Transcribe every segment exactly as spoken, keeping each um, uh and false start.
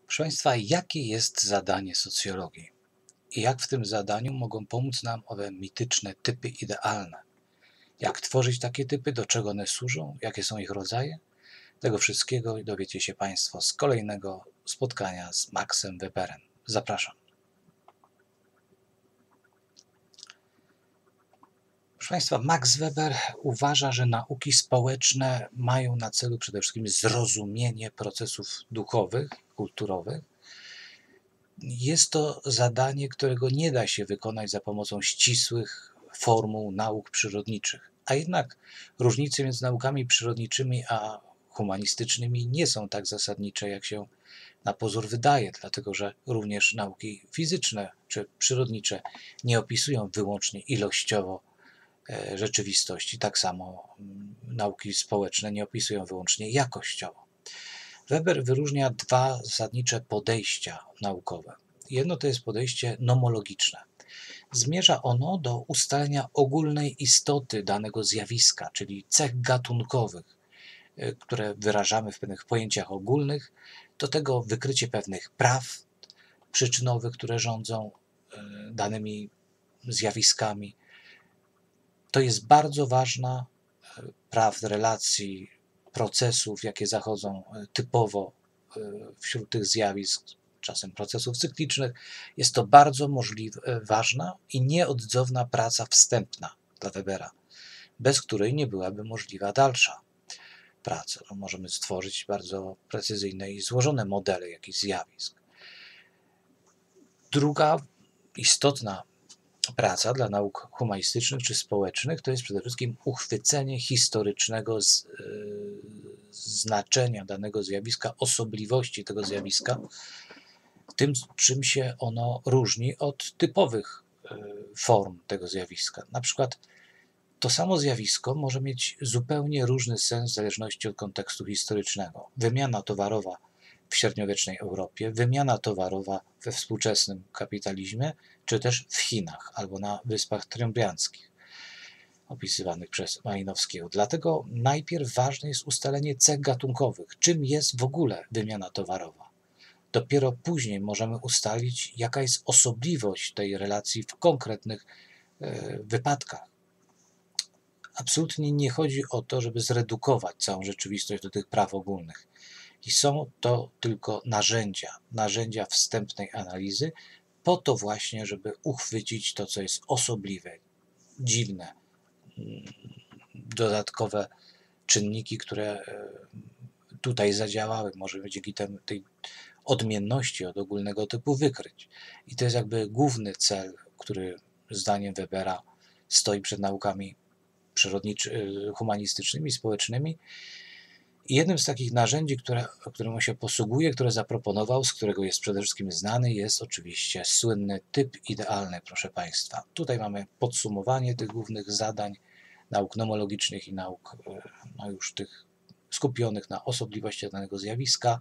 Proszę Państwa, jakie jest zadanie socjologii i jak w tym zadaniu mogą pomóc nam owe mityczne typy idealne? Jak tworzyć takie typy, do czego one służą, jakie są ich rodzaje? Tego wszystkiego dowiecie się Państwo z kolejnego spotkania z Maxem Weberem. Zapraszam. Proszę Państwa, Max Weber uważa, że nauki społeczne mają na celu przede wszystkim zrozumienie procesów duchowych, kulturowych. Jest to zadanie, którego nie da się wykonać za pomocą ścisłych formuł nauk przyrodniczych, a jednak różnice między naukami przyrodniczymi a humanistycznymi nie są tak zasadnicze, jak się na pozór wydaje, dlatego że również nauki fizyczne czy przyrodnicze nie opisują wyłącznie ilościowo rzeczywistości, tak samo nauki społeczne nie opisują wyłącznie jakościowo. Weber wyróżnia dwa zasadnicze podejścia naukowe. Jedno to jest podejście nomologiczne. Zmierza ono do ustalenia ogólnej istoty danego zjawiska, czyli cech gatunkowych, które wyrażamy w pewnych pojęciach ogólnych, do tego wykrycie pewnych praw przyczynowych, które rządzą danymi zjawiskami. To jest bardzo ważna praw relacji, procesów, jakie zachodzą typowo wśród tych zjawisk, czasem procesów cyklicznych. Jest to bardzo możliwe, ważna i nieodzowna praca wstępna dla Webera, bez której nie byłaby możliwa dalsza praca. No, możemy stworzyć bardzo precyzyjne i złożone modele jakichś zjawisk. Druga istotna praca dla nauk humanistycznych czy społecznych to jest przede wszystkim uchwycenie historycznego z, yy, znaczenia danego zjawiska, osobliwości tego zjawiska, tym czym się ono różni od typowych yy, form tego zjawiska. Na przykład to samo zjawisko może mieć zupełnie różny sens w zależności od kontekstu historycznego. Wymiana towarowa w średniowiecznej Europie, wymiana towarowa we współczesnym kapitalizmie, czy też w Chinach albo na Wyspach Trymbrianskich, opisywanych przez Malinowskiego. Dlatego najpierw ważne jest ustalenie cech gatunkowych, czym jest w ogóle wymiana towarowa. Dopiero później możemy ustalić, jaka jest osobliwość tej relacji w konkretnych e, wypadkach. Absolutnie nie chodzi o to, żeby zredukować całą rzeczywistość do tych praw ogólnych. I są to tylko narzędzia, narzędzia wstępnej analizy, po to właśnie, żeby uchwycić to, co jest osobliwe, dziwne, dodatkowe czynniki, które tutaj zadziałały, możemy dzięki temu, tej odmienności od ogólnego typu wykryć. I to jest jakby główny cel, który zdaniem Webera stoi przed naukami przyrodniczy- humanistycznymi, społecznymi. I jednym z takich narzędzi, które, którym on się posługuje, które zaproponował, z którego jest przede wszystkim znany, jest oczywiście słynny typ idealny, proszę Państwa. Tutaj mamy podsumowanie tych głównych zadań nauk nomologicznych i nauk no już tych skupionych na osobliwości danego zjawiska.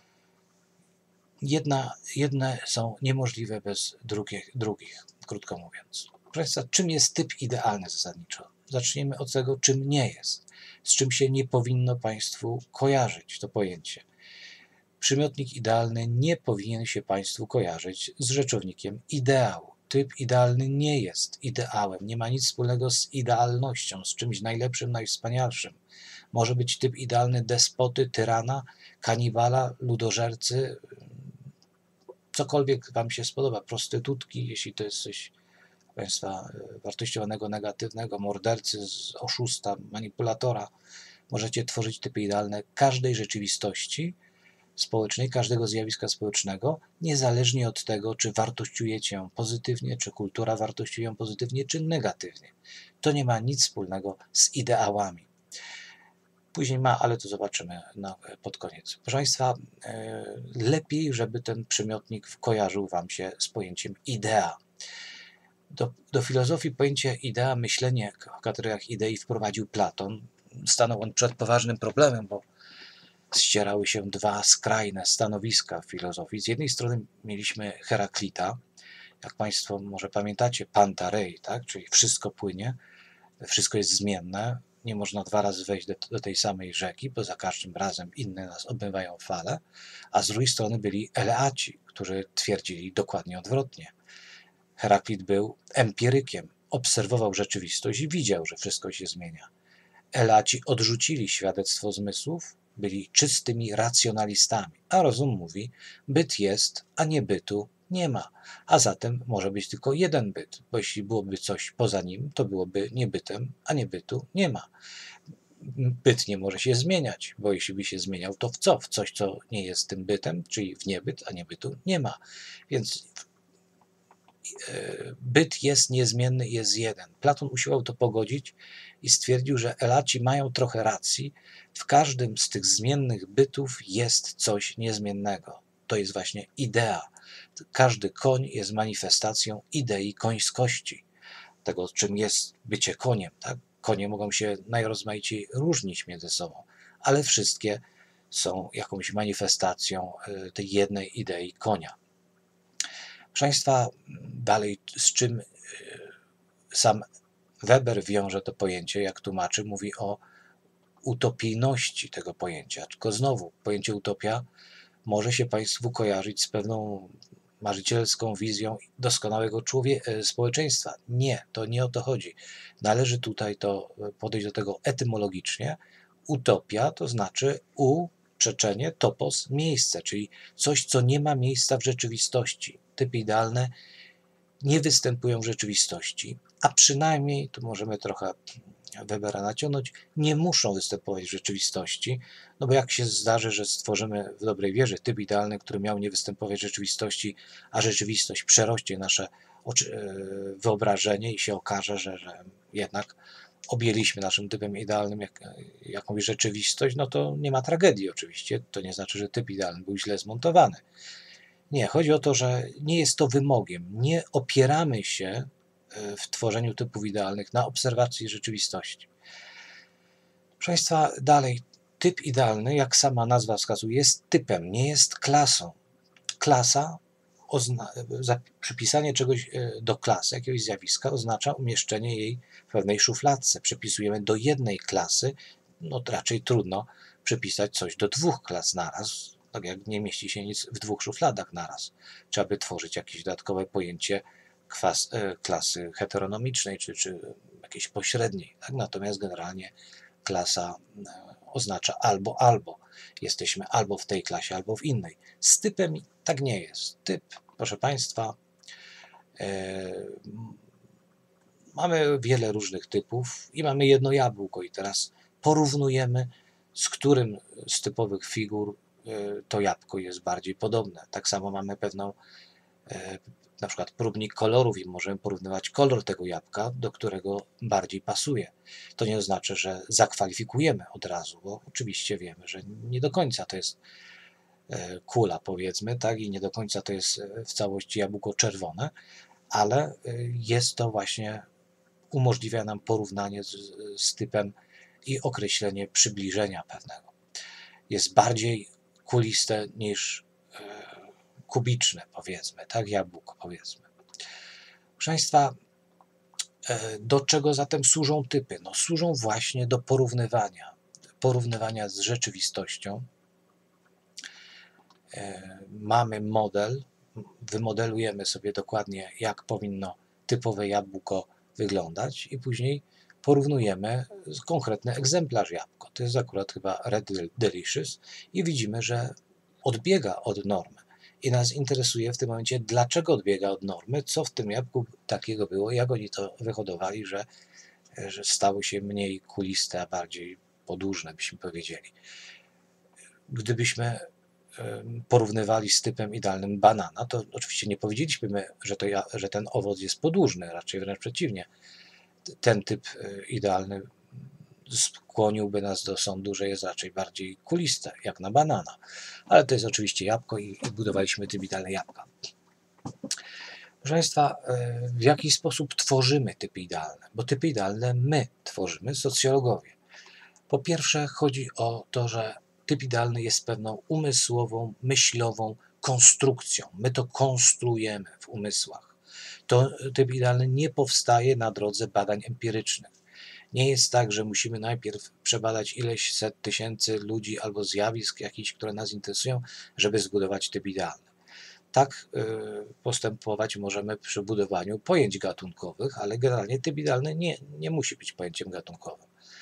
Jedna, jedne są niemożliwe bez drugich, drugich, krótko mówiąc. Proszę Państwa, czym jest typ idealny zasadniczo? Zacznijmy od tego, czym nie jest. Z czym się nie powinno Państwu kojarzyć to pojęcie. Przymiotnik idealny nie powinien się Państwu kojarzyć z rzeczownikiem ideał. Typ idealny nie jest ideałem, nie ma nic wspólnego z idealnością, z czymś najlepszym, najwspanialszym. Może być typ idealny despoty, tyrana, kanibala, ludożercy, cokolwiek Wam się spodoba, prostytutki, jeśli to jest coś Państwa wartościowanego, negatywnego, mordercy, oszusta, manipulatora. Możecie tworzyć typy idealne każdej rzeczywistości społecznej, każdego zjawiska społecznego, niezależnie od tego, czy wartościujecie ją pozytywnie, czy kultura wartościuje ją pozytywnie, czy negatywnie. To nie ma nic wspólnego z ideałami. Później ma, ale to zobaczymy na, pod koniec. Proszę Państwa, lepiej, żeby ten przymiotnik kojarzył Wam się z pojęciem idea. Do, do filozofii pojęcie idea, myślenie w kategoriach idei wprowadził Platon. Stanął on przed poważnym problemem, bo ścierały się dwa skrajne stanowiska w filozofii. Z jednej strony mieliśmy Heraklita, jak Państwo może pamiętacie, Pantarei, tak? Czyli wszystko płynie, wszystko jest zmienne, nie można dwa razy wejść do, do tej samej rzeki, bo za każdym razem inne nas obmywają fale, a z drugiej strony byli Eleaci, którzy twierdzili dokładnie odwrotnie. Heraklit był empirykiem, obserwował rzeczywistość i widział, że wszystko się zmienia. Eleaci odrzucili świadectwo zmysłów, byli czystymi racjonalistami, a rozum mówi, byt jest, a nie bytu nie ma, a zatem może być tylko jeden byt, bo jeśli byłoby coś poza nim, to byłoby nie bytem, a nie bytu nie ma. Byt nie może się zmieniać, bo jeśli by się zmieniał, to w co? W coś, co nie jest tym bytem, czyli w niebyt, a nie bytu nie ma. Więc byt jest niezmienny i jest jeden. Platon usiłował to pogodzić i stwierdził, że Elaci mają trochę racji. W każdym z tych zmiennych bytów jest coś niezmiennego. To jest właśnie idea. Każdy koń jest manifestacją idei końskości, tego czym jest bycie koniem. Tak? Konie mogą się najrozmaiciej różnić między sobą, ale wszystkie są jakąś manifestacją tej jednej idei konia. Proszę Państwa, dalej z czym sam Weber wiąże to pojęcie, jak tłumaczy, mówi o utopijności tego pojęcia. Tylko znowu, pojęcie utopia może się Państwu kojarzyć z pewną marzycielską wizją doskonałego człowieka, społeczeństwa. Nie, to nie o to chodzi. Należy tutaj to podejść do tego etymologicznie. Utopia to znaczy u, przeczenie, topos, miejsce, czyli coś, co nie ma miejsca w rzeczywistości. Typy idealne nie występują w rzeczywistości, a przynajmniej, tu możemy trochę Webera naciągnąć, nie muszą występować w rzeczywistości, no bo jak się zdarzy, że stworzymy w dobrej wierze typ idealny, który miał nie występować w rzeczywistości, a rzeczywistość przerośnie nasze wyobrażenie i się okaże, że, że jednak objęliśmy naszym typem idealnym jak, jakąś rzeczywistość, no to nie ma tragedii oczywiście, to nie znaczy, że typ idealny był źle zmontowany. Nie, chodzi o to, że nie jest to wymogiem. Nie opieramy się w tworzeniu typów idealnych na obserwacji rzeczywistości. Proszę Państwa, dalej, typ idealny, jak sama nazwa wskazuje, jest typem, nie jest klasą. Klasa, przypisanie czegoś do klasy, jakiegoś zjawiska, oznacza umieszczenie jej w pewnej szufladce. Przypisujemy do jednej klasy, no to raczej trudno przypisać coś do dwóch klas naraz, tak jak nie mieści się nic w dwóch szufladach naraz. Trzeba by tworzyć jakieś dodatkowe pojęcie kwas, klasy heteronomicznej, czy, czy jakiejś pośredniej. Tak? Natomiast generalnie klasa oznacza albo, albo. Jesteśmy albo w tej klasie, albo w innej. Z typem tak nie jest. Typ, proszę Państwa, e, mamy wiele różnych typów i mamy jedno jabłko i teraz porównujemy, z którym z typowych figur to jabłko jest bardziej podobne. Tak samo mamy pewną, na przykład próbnik kolorów i możemy porównywać kolor tego jabłka, do którego bardziej pasuje. To nie oznacza, że zakwalifikujemy od razu, bo oczywiście wiemy, że nie do końca to jest kula, powiedzmy, tak, i nie do końca to jest w całości jabłko czerwone, ale jest to właśnie, umożliwia nam porównanie z, z typem i określenie przybliżenia pewnego. Jest bardziej kuliste niż kubiczne, powiedzmy, tak, jabłko, powiedzmy. Proszę Państwa, do czego zatem służą typy? No, służą właśnie do porównywania, porównywania z rzeczywistością. Mamy model, wymodelujemy sobie dokładnie, jak powinno typowe jabłko wyglądać i później porównujemy konkretny egzemplarz jabłka. To jest akurat chyba Red Delicious i widzimy, że odbiega od normy. I nas interesuje w tym momencie, dlaczego odbiega od normy, co w tym jabłku takiego było, jak oni to wyhodowali, że, że stały się mniej kuliste, a bardziej podłużne, byśmy powiedzieli. Gdybyśmy porównywali z typem idealnym banana, to oczywiście nie powiedzieliśmy, że, to, że ten owoc jest podłużny, raczej wręcz przeciwnie. Ten typ idealny skłoniłby nas do sądu, że jest raczej bardziej kuliste, jak na banana. Ale to jest oczywiście jabłko i, i budowaliśmy typ idealny jabłka. Proszę Państwa, w jaki sposób tworzymy typy idealne? Bo typy idealne my tworzymy, socjologowie. Po pierwsze chodzi o to, że typ idealny jest pewną umysłową, myślową konstrukcją. My to konstruujemy w umysłach. To typ idealny nie powstaje na drodze badań empirycznych. Nie jest tak, że musimy najpierw przebadać ileś set tysięcy ludzi albo zjawisk jakichś, które nas interesują, żeby zbudować typ idealny. Tak y, postępować możemy przy budowaniu pojęć gatunkowych, ale generalnie typ idealny nie, nie musi być pojęciem gatunkowym.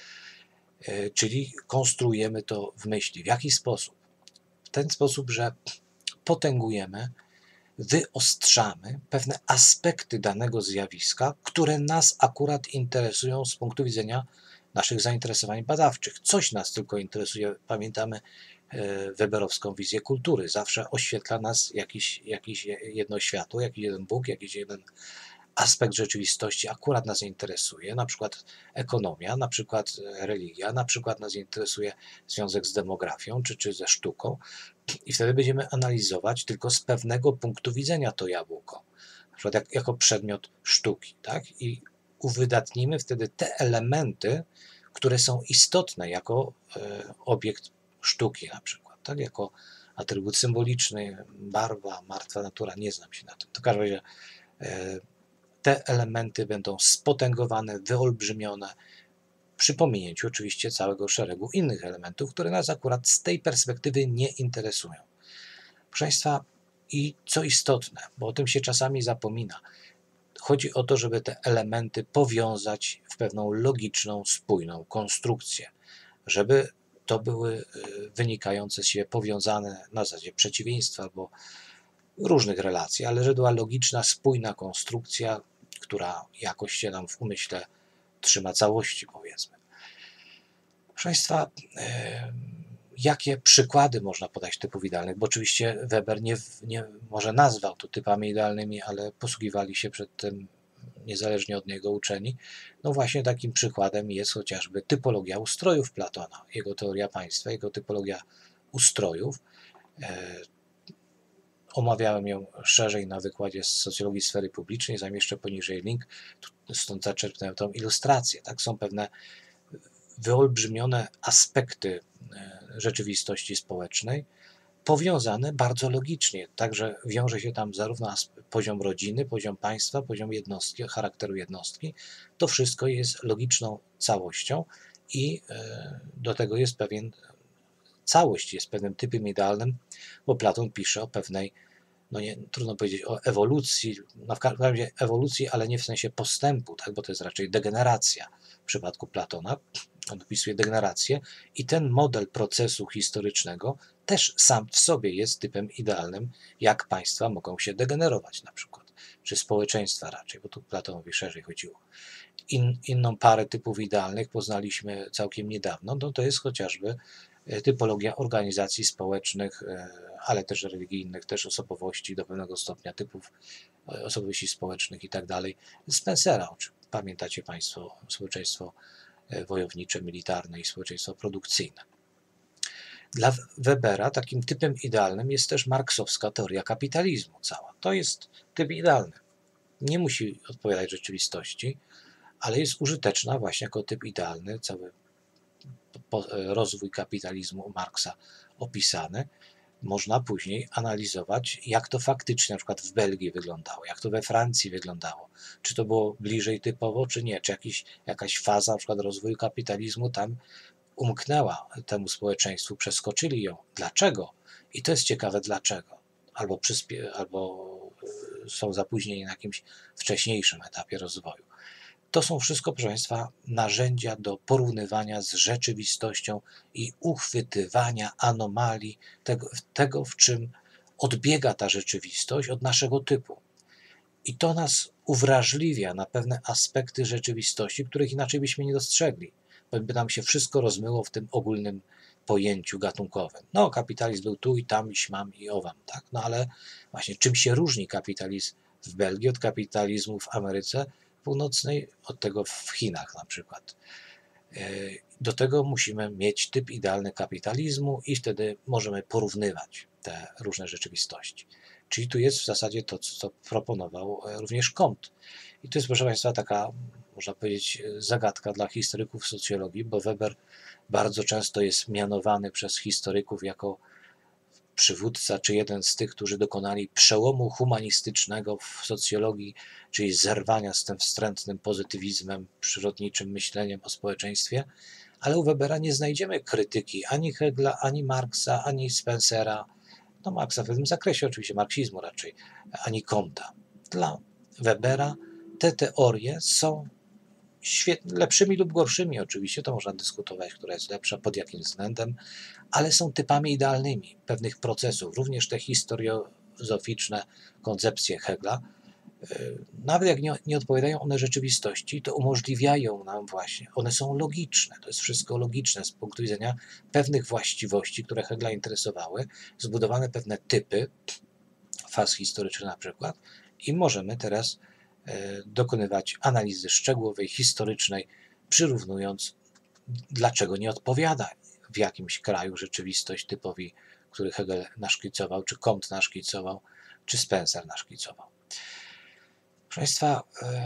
Y, czyli konstruujemy to w myśli. W jaki sposób? W ten sposób, że potęgujemy, wyostrzamy pewne aspekty danego zjawiska, które nas akurat interesują z punktu widzenia naszych zainteresowań badawczych. Coś nas tylko interesuje. Pamiętamy weberowską wizję kultury. Zawsze oświetla nas jakiś, jakiś jedno światło, jakiś jeden Bóg, jakiś jeden aspekt rzeczywistości akurat nas interesuje, na przykład ekonomia, na przykład religia, na przykład nas interesuje związek z demografią czy, czy ze sztuką i wtedy będziemy analizować tylko z pewnego punktu widzenia to jabłko, na przykład jak, jako przedmiot sztuki, tak? I uwydatnimy wtedy te elementy, które są istotne jako e, obiekt sztuki na przykład, tak? Jako atrybut symboliczny, barwa, martwa natura, nie znam się na tym. W każdym razie e, te elementy będą spotęgowane, wyolbrzymione, przy pominięciu oczywiście całego szeregu innych elementów, które nas akurat z tej perspektywy nie interesują. Proszę Państwa, i co istotne, bo o tym się czasami zapomina, chodzi o to, żeby te elementy powiązać w pewną logiczną, spójną konstrukcję, żeby to były wynikające z siebie powiązane na zasadzie przeciwieństwa albo różnych relacji, ale że była logiczna, spójna konstrukcja, która jakoś się nam w umyśle trzyma całości, powiedzmy. Proszę Państwa, jakie przykłady można podać typów idealnych? Bo oczywiście Weber nie, nie może nazwał to typami idealnymi, ale posługiwali się przedtem niezależnie od niego uczeni. No właśnie takim przykładem jest chociażby typologia ustrojów Platona, jego teoria państwa, jego typologia ustrojów. Omawiałem ją szerzej na wykładzie z socjologii sfery publicznej, zamieszczę poniżej link, stąd zaczerpnąłem tą ilustrację. Tak, są pewne wyolbrzymione aspekty rzeczywistości społecznej, powiązane bardzo logicznie, także wiąże się tam zarówno poziom rodziny, poziom państwa, poziom jednostki, charakteru jednostki. To wszystko jest logiczną całością i do tego jest pewien całość, jest pewnym typem idealnym, bo Platon pisze o pewnej, no nie, trudno powiedzieć o ewolucji, no w każdym razie ewolucji, ale nie w sensie postępu, tak, bo to jest raczej degeneracja w przypadku Platona. On opisuje degenerację i ten model procesu historycznego też sam w sobie jest typem idealnym, jak państwa mogą się degenerować na przykład, czy społeczeństwa raczej, bo tu Platonowi szerzej chodziło. In, inną parę typów idealnych poznaliśmy całkiem niedawno, no to jest chociażby typologia organizacji społecznych, ale też religijnych, też osobowości do pewnego stopnia, typów osobowości społecznych i tak dalej. Spencera, pamiętacie Państwo, społeczeństwo wojownicze, militarne i społeczeństwo produkcyjne. Dla Webera takim typem idealnym jest też marksowska teoria kapitalizmu cała. To jest typ idealny. Nie musi odpowiadać rzeczywistości, ale jest użyteczna właśnie jako typ idealny, cały rozwój kapitalizmu u Marksa opisany. Można później analizować, jak to faktycznie na przykład w Belgii wyglądało, jak to we Francji wyglądało, czy to było bliżej typowo, czy nie, czy jakiś, jakaś faza na przykład rozwoju kapitalizmu tam umknęła temu społeczeństwu, przeskoczyli ją. Dlaczego? I to jest ciekawe dlaczego. Albo, przyspie- albo są zapóźnieni na jakimś wcześniejszym etapie rozwoju. To są wszystko, proszę Państwa, narzędzia do porównywania z rzeczywistością i uchwytywania anomalii, tego, tego, w czym odbiega ta rzeczywistość od naszego typu. I to nas uwrażliwia na pewne aspekty rzeczywistości, których inaczej byśmy nie dostrzegli, bo by nam się wszystko rozmyło w tym ogólnym pojęciu gatunkowym. No, kapitalizm był tu i tam, i śmam, i owam, tak? No ale właśnie czym się różni kapitalizm w Belgii od kapitalizmu w Ameryce Północnej, od tego w Chinach na przykład. Do tego musimy mieć typ idealny kapitalizmu i wtedy możemy porównywać te różne rzeczywistości. Czyli tu jest w zasadzie to, co proponował również Comte. I to jest, proszę Państwa, taka, można powiedzieć, zagadka dla historyków socjologii, bo Weber bardzo często jest mianowany przez historyków jako przywódca, czy jeden z tych, którzy dokonali przełomu humanistycznego w socjologii, czyli zerwania z tym wstrętnym pozytywizmem, przyrodniczym myśleniem o społeczeństwie, ale u Webera nie znajdziemy krytyki ani Hegla, ani Marksa, ani Spencera, no Marksa w pewnym zakresie oczywiście, marksizmu raczej, ani Comte'a. Dla Webera te teorie są świetnie, lepszymi lub gorszymi oczywiście, to można dyskutować, która jest lepsza, pod jakim względem, ale są typami idealnymi pewnych procesów, również te historiozoficzne koncepcje Hegla, nawet jak nie, nie odpowiadają one rzeczywistości, to umożliwiają nam właśnie, one są logiczne, to jest wszystko logiczne z punktu widzenia pewnych właściwości, które Hegla interesowały, zbudowane pewne typy, faz historycznych na przykład, i możemy teraz dokonywać analizy szczegółowej, historycznej, przyrównując, dlaczego nie odpowiada w jakimś kraju rzeczywistość typowi, który Hegel naszkicował, czy Comte naszkicował, czy Spencer naszkicował. Proszę Państwa,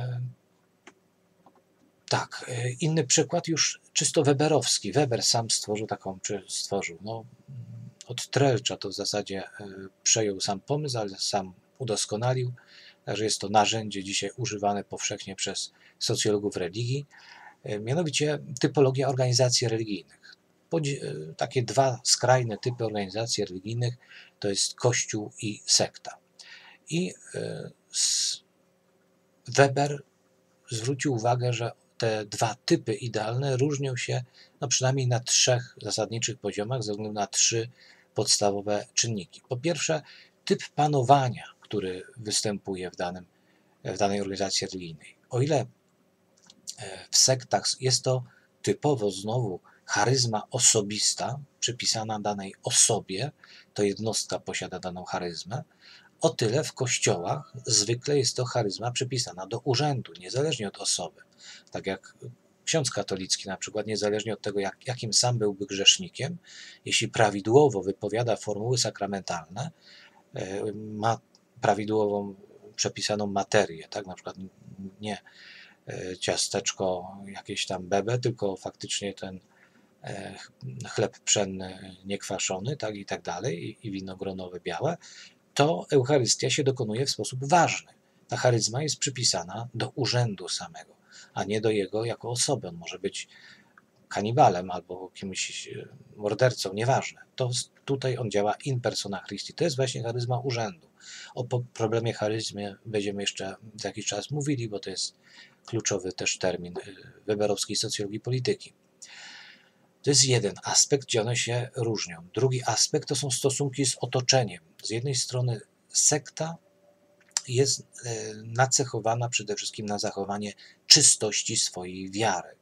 tak, inny przykład już czysto weberowski. Weber sam stworzył taką, czy stworzył, no, od Trelcza to w zasadzie przejął sam pomysł, ale sam udoskonalił. Także jest to narzędzie dzisiaj używane powszechnie przez socjologów religii, mianowicie typologia organizacji religijnych. Takie dwa skrajne typy organizacji religijnych to jest Kościół i sekta. I Weber zwrócił uwagę, że te dwa typy idealne różnią się no przynajmniej na trzech zasadniczych poziomach ze względu na trzy podstawowe czynniki. Po pierwsze, typ panowania, który występuje w, danym, w danej organizacji religijnej. O ile w sektach jest to typowo znowu charyzma osobista, przypisana danej osobie, to jednostka posiada daną charyzmę, o tyle w kościołach zwykle jest to charyzma przypisana do urzędu, niezależnie od osoby. Tak jak ksiądz katolicki na przykład, niezależnie od tego, jak, jakim sam byłby grzesznikiem, jeśli prawidłowo wypowiada formuły sakramentalne, ma prawidłową przepisaną materię, tak, na przykład nie ciasteczko jakieś tam bebe, tylko faktycznie ten chleb pszenny niekwaszony, tak, i tak dalej, i wino gronowe białe, to Eucharystia się dokonuje w sposób ważny. Ta charyzma jest przypisana do urzędu samego, a nie do jego jako osoby. On może być kanibalem albo kimś mordercą, nieważne. To tutaj on działa in persona Christi. To jest właśnie charyzma urzędu. O problemie charyzmy będziemy jeszcze za jakiś czas mówili, bo to jest kluczowy też termin weberowskiej socjologii polityki. To jest jeden aspekt, gdzie one się różnią. Drugi aspekt to są stosunki z otoczeniem. Z jednej strony sekta jest nacechowana przede wszystkim na zachowanie czystości swojej wiary.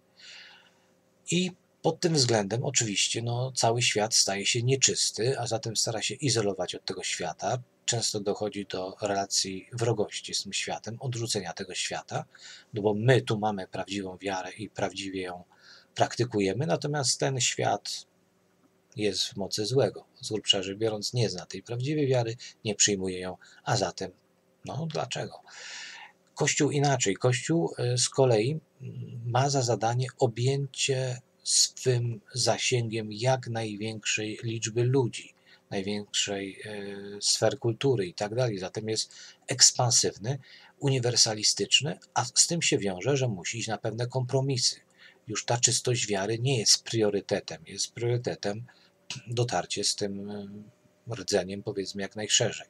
I pod tym względem oczywiście no, cały świat staje się nieczysty, a zatem stara się izolować od tego świata. Często dochodzi do relacji wrogości z tym światem, odrzucenia tego świata, no bo my tu mamy prawdziwą wiarę i prawdziwie ją praktykujemy, natomiast ten świat jest w mocy złego. Z grubsza rzecz biorąc, nie zna tej prawdziwej wiary, nie przyjmuje ją, a zatem, no dlaczego? Kościół inaczej. Kościół z kolei ma za zadanie objęcie swym zasięgiem jak największej liczby ludzi, największej sfer kultury i tak dalej. Zatem jest ekspansywny, uniwersalistyczny, a z tym się wiąże, że musi iść na pewne kompromisy. Już ta czystość wiary nie jest priorytetem, jest priorytetem dotarcie z tym rdzeniem, powiedzmy, jak najszerzej.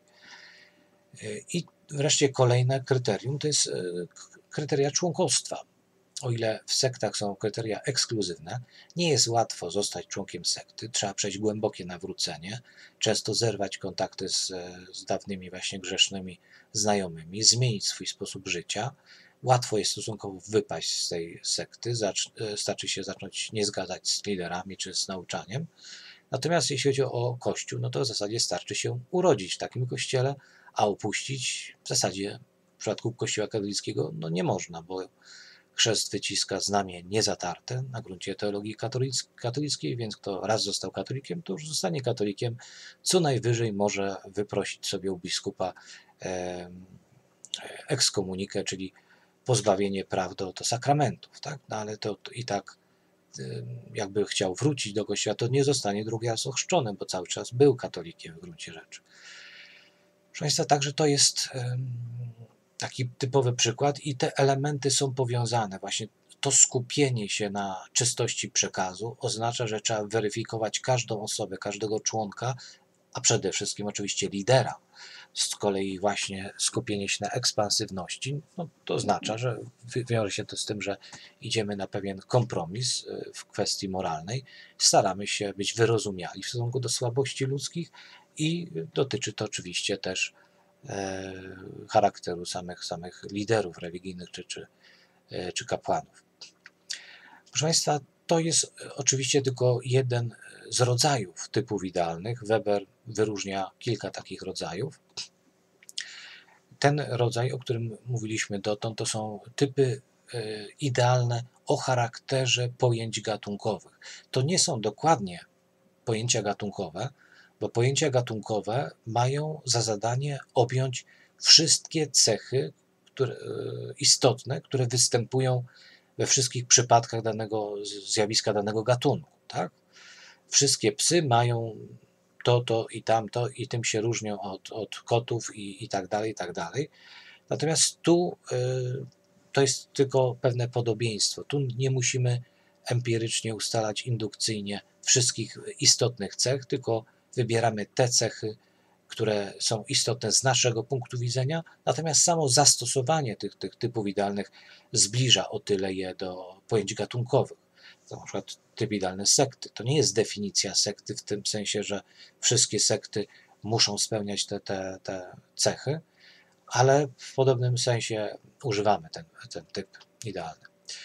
I wreszcie kolejne kryterium to jest kryteria członkostwa. O ile w sektach są kryteria ekskluzywne, nie jest łatwo zostać członkiem sekty, trzeba przejść głębokie nawrócenie, często zerwać kontakty z, z dawnymi właśnie grzesznymi znajomymi, zmienić swój sposób życia. Łatwo jest stosunkowo wypaść z tej sekty, starczy się zacząć nie zgadzać z liderami czy z nauczaniem. Natomiast jeśli chodzi o Kościół, no to w zasadzie starczy się urodzić w takim kościele, a opuścić w zasadzie w przypadku Kościoła katolickiego no nie można, bo chrzest wyciska znamie niezatarte na gruncie teologii katolickiej, więc kto raz został katolikiem, to już zostanie katolikiem. Co najwyżej może wyprosić sobie u biskupa ekskomunikę, czyli pozbawienie praw do, do sakramentów, tak? No ale to, to i tak jakby chciał wrócić do kościoła, to nie zostanie drugi raz ochrzczony, bo cały czas był katolikiem w gruncie rzeczy. Proszę Państwa, także to jest taki typowy przykład i te elementy są powiązane. Właśnie to skupienie się na czystości przekazu oznacza, że trzeba weryfikować każdą osobę, każdego członka, a przede wszystkim oczywiście lidera. Z kolei właśnie skupienie się na ekspansywności, no, to oznacza, że wiąże się to z tym, że idziemy na pewien kompromis w kwestii moralnej, staramy się być wyrozumiali w stosunku do słabości ludzkich i dotyczy to oczywiście też e, charakteru samych, samych liderów religijnych czy, czy, e, czy kapłanów. Proszę Państwa, to jest oczywiście tylko jeden z rodzajów typów idealnych. Weber wyróżnia kilka takich rodzajów. Ten rodzaj, o którym mówiliśmy dotąd, to są typy idealne o charakterze pojęć gatunkowych. To nie są dokładnie pojęcia gatunkowe, bo pojęcia gatunkowe mają za zadanie objąć wszystkie cechy które, istotne, które występują we wszystkich przypadkach danego zjawiska, danego gatunku. Tak? Wszystkie psy mają to, to i tamto i tym się różnią od, od kotów i, i tak dalej, i tak dalej. Natomiast tu y, to jest tylko pewne podobieństwo. Tu nie musimy empirycznie ustalać indukcyjnie wszystkich istotnych cech, tylko wybieramy te cechy, które są istotne z naszego punktu widzenia, natomiast samo zastosowanie tych, tych typów idealnych zbliża o tyle je do pojęć gatunkowych. To na przykład typ idealny sekty. To nie jest definicja sekty w tym sensie, że wszystkie sekty muszą spełniać te, te, te cechy, ale w podobnym sensie używamy ten, ten typ idealny.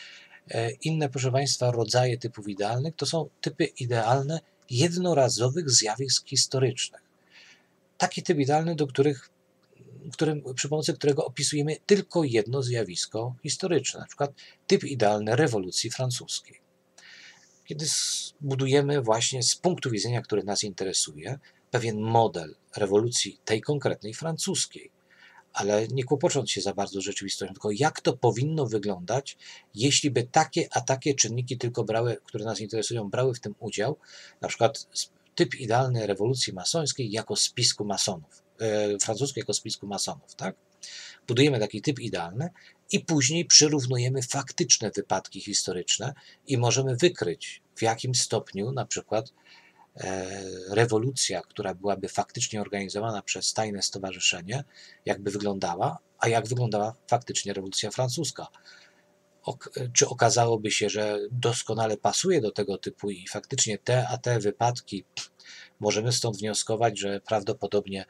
Inne, proszę Państwa, rodzaje typów idealnych to są typy idealne jednorazowych zjawisk historycznych. Taki typ idealny, do których, którym, przy pomocy którego opisujemy tylko jedno zjawisko historyczne, na przykład typ idealny rewolucji francuskiej. Kiedy budujemy właśnie z punktu widzenia, który nas interesuje, pewien model rewolucji tej konkretnej francuskiej, ale nie kłopocząc się za bardzo rzeczywistością, tylko jak to powinno wyglądać, jeśli by takie a takie czynniki tylko brały, które nas interesują, brały w tym udział, na przykład typ idealny rewolucji masońskiej jako spisku masonów, e, francuskiej jako spisku masonów, tak? Budujemy taki typ idealny i później przyrównujemy faktyczne wypadki historyczne i możemy wykryć, w jakim stopniu na przykład e, rewolucja, która byłaby faktycznie organizowana przez tajne stowarzyszenie, jakby wyglądała, a jak wyglądała faktycznie rewolucja francuska. Ok, czy okazałoby się, że doskonale pasuje do tego typu i faktycznie te a te wypadki, możemy stąd wnioskować, że prawdopodobnie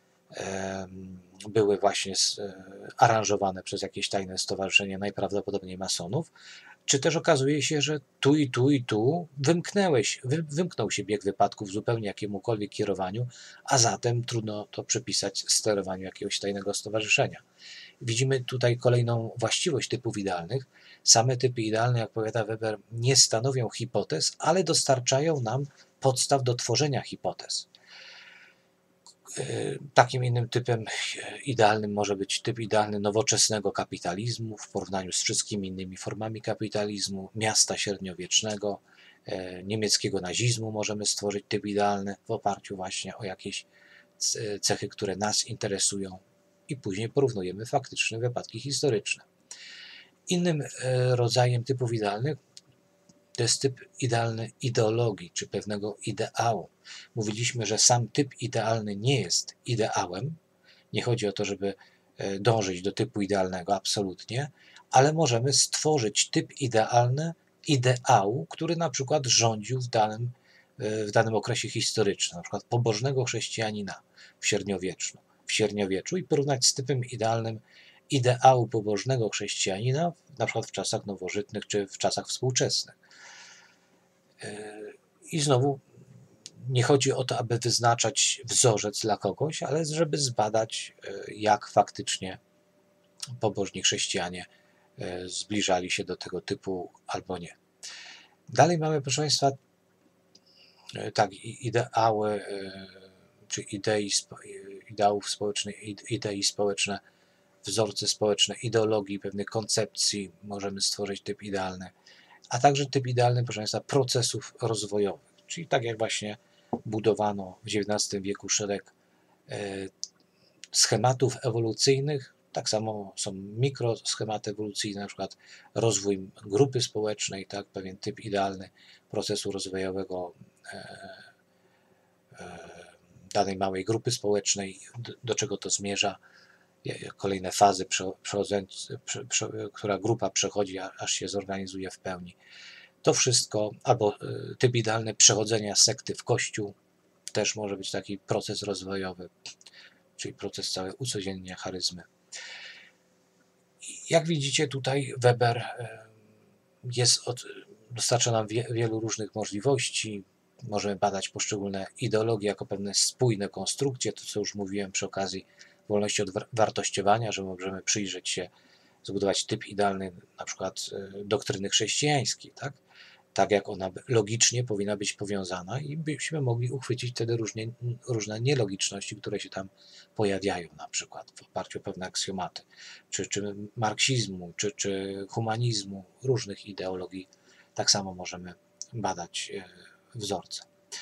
e, były właśnie aranżowane przez jakieś tajne stowarzyszenie, najprawdopodobniej masonów, czy też okazuje się, że tu i tu i tu wymknęłeś, wy, wymknął się bieg wypadków zupełnie jakiemukolwiek kierowaniu, a zatem trudno to przypisać sterowaniu jakiegoś tajnego stowarzyszenia. Widzimy tutaj kolejną właściwość typów idealnych. Same typy idealne, jak powiada Weber, nie stanowią hipotez, ale dostarczają nam podstaw do tworzenia hipotez. Takim innym typem idealnym może być typ idealny nowoczesnego kapitalizmu w porównaniu z wszystkimi innymi formami kapitalizmu, miasta średniowiecznego, niemieckiego nazizmu możemy stworzyć typ idealny w oparciu właśnie o jakieś cechy, które nas interesują i później porównujemy faktyczne wypadki historyczne. Innym rodzajem typów idealnych to jest typ idealny ideologii, czy pewnego ideału. Mówiliśmy, że sam typ idealny nie jest ideałem. Nie chodzi o to, żeby dążyć do typu idealnego, absolutnie, ale możemy stworzyć typ idealny ideału, który na przykład rządził w danym, w danym okresie historycznym, na przykład pobożnego chrześcijanina w średniowieczu, w średniowieczu i porównać z typem idealnym ideału pobożnego chrześcijanina, na przykład w czasach nowożytnych czy w czasach współczesnych. I znowu nie chodzi o to, aby wyznaczać wzorzec dla kogoś, ale żeby zbadać, jak faktycznie pobożni chrześcijanie zbliżali się do tego typu albo nie. Dalej mamy, proszę Państwa, tak, ideały, czy idei, ideałów społecznych, idei społeczne, wzorce społeczne, ideologii, pewnych koncepcji możemy stworzyć typ idealny. a także typ idealny, proszę Państwa, procesów rozwojowych. Czyli tak jak właśnie budowano w dziewiętnastym wieku szereg schematów ewolucyjnych, tak samo są mikroschematy ewolucyjne, na przykład rozwój grupy społecznej, tak, pewien typ idealny procesu rozwojowego danej małej grupy społecznej, do czego to zmierza, kolejne fazy, która grupa przechodzi, aż się zorganizuje w pełni. To wszystko, albo typ idealny przechodzenia sekty w kościół, też może być taki proces rozwojowy, czyli proces całe ucodziennienia charyzmy. Jak widzicie, tutaj Weber jest od, dostarcza nam wie, wielu różnych możliwości. Możemy badać poszczególne ideologie jako pewne spójne konstrukcje, to co już mówiłem przy okazji wolności od wartościowania, że możemy przyjrzeć się, zbudować typ idealny na przykład doktryny chrześcijańskiej, tak? Tak jak ona logicznie powinna być powiązana i byśmy mogli uchwycić wtedy różnie, różne nielogiczności, które się tam pojawiają, na przykład w oparciu o pewne aksjomaty, czy, czy marksizmu, czy, czy humanizmu, różnych ideologii. Tak samo możemy badać wzorce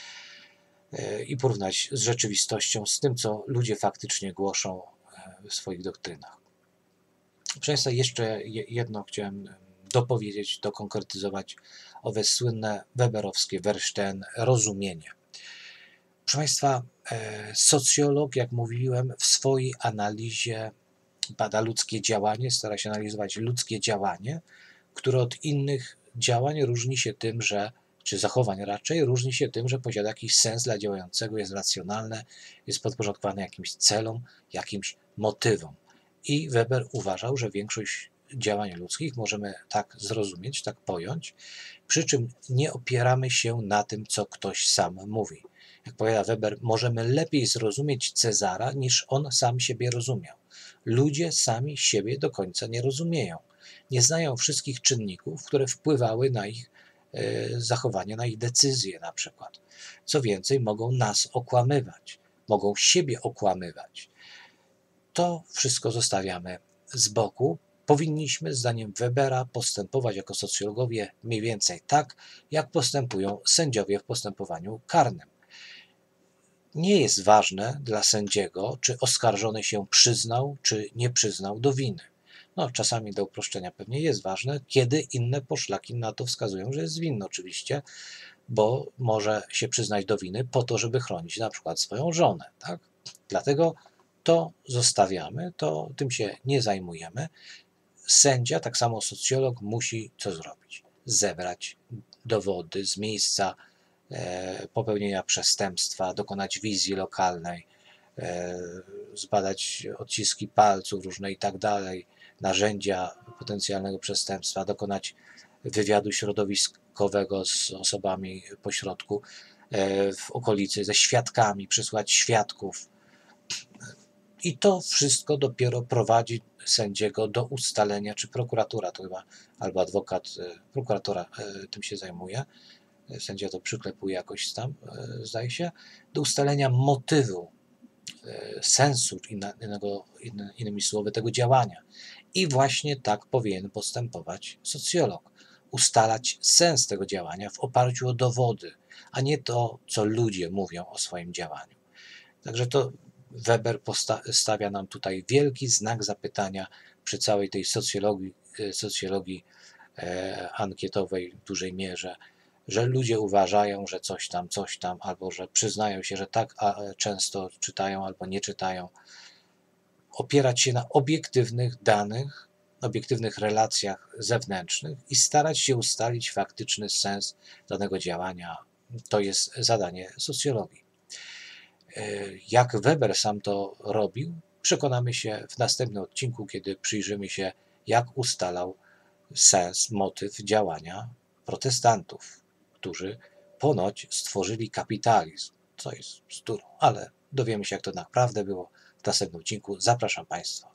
i porównać z rzeczywistością, z tym, co ludzie faktycznie głoszą w swoich doktrynach. Proszę Państwa, jeszcze jedno chciałem dopowiedzieć, dokonkretyzować owe słynne weberowskie Verstehen, rozumienie. Proszę Państwa, socjolog, jak mówiłem, w swojej analizie bada ludzkie działanie, stara się analizować ludzkie działanie, które od innych działań różni się tym, że czy zachowań raczej, różni się tym, że posiada jakiś sens dla działającego, jest racjonalne, jest podporządkowane jakimś celom, jakimś motywom. I Weber uważał, że większość działań ludzkich możemy tak zrozumieć, tak pojąć, przy czym nie opieramy się na tym, co ktoś sam mówi. Jak powiada Weber, możemy lepiej zrozumieć Cezara, niż on sam siebie rozumiał. Ludzie sami siebie do końca nie rozumieją. Nie znają wszystkich czynników, które wpływały na ich zachowanie, na ich decyzje na przykład. Co więcej, mogą nas okłamywać, mogą siebie okłamywać. To wszystko zostawiamy z boku. Powinniśmy, zdaniem Webera, postępować jako socjologowie mniej więcej tak, jak postępują sędziowie w postępowaniu karnym. Nie jest ważne dla sędziego, czy oskarżony się przyznał, czy nie przyznał do winy. No, czasami do uproszczenia pewnie jest ważne, kiedy inne poszlaki na to wskazują, że jest winny oczywiście, bo może się przyznać do winy po to, żeby chronić na przykład swoją żonę, tak? Dlatego to zostawiamy, to tym się nie zajmujemy. Sędzia, tak samo socjolog, musi co zrobić? Zebrać dowody z miejsca e, popełnienia przestępstwa, dokonać wizji lokalnej, e, zbadać odciski palców różne i tak dalej, narzędzia potencjalnego przestępstwa, dokonać wywiadu środowiskowego z osobami pośrodku e, w okolicy, ze świadkami, przysłać świadków. I to wszystko dopiero prowadzi sędziego do ustalenia, czy prokuratura, to chyba, albo adwokat, prokuratora tym się zajmuje, sędzia to przyklepuje jakoś tam, zdaje się, do ustalenia motywu, sensu, innego, innymi słowy, tego działania. I właśnie tak powinien postępować socjolog. Ustalać sens tego działania w oparciu o dowody, a nie to, co ludzie mówią o swoim działaniu. Także to Weber stawia nam tutaj wielki znak zapytania przy całej tej socjologii, socjologii e, ankietowej w dużej mierze, że ludzie uważają, że coś tam, coś tam, albo że przyznają się, że tak a, często czytają albo nie czytają. Opierać się na obiektywnych danych, obiektywnych relacjach zewnętrznych i starać się ustalić faktyczny sens danego działania. To jest zadanie socjologii. Jak Weber sam to robił, przekonamy się w następnym odcinku, kiedy przyjrzymy się, jak ustalał sens, motyw działania protestantów, którzy ponoć stworzyli kapitalizm, co jest bzdurą, ale dowiemy się, jak to naprawdę było w następnym odcinku. Zapraszam Państwa.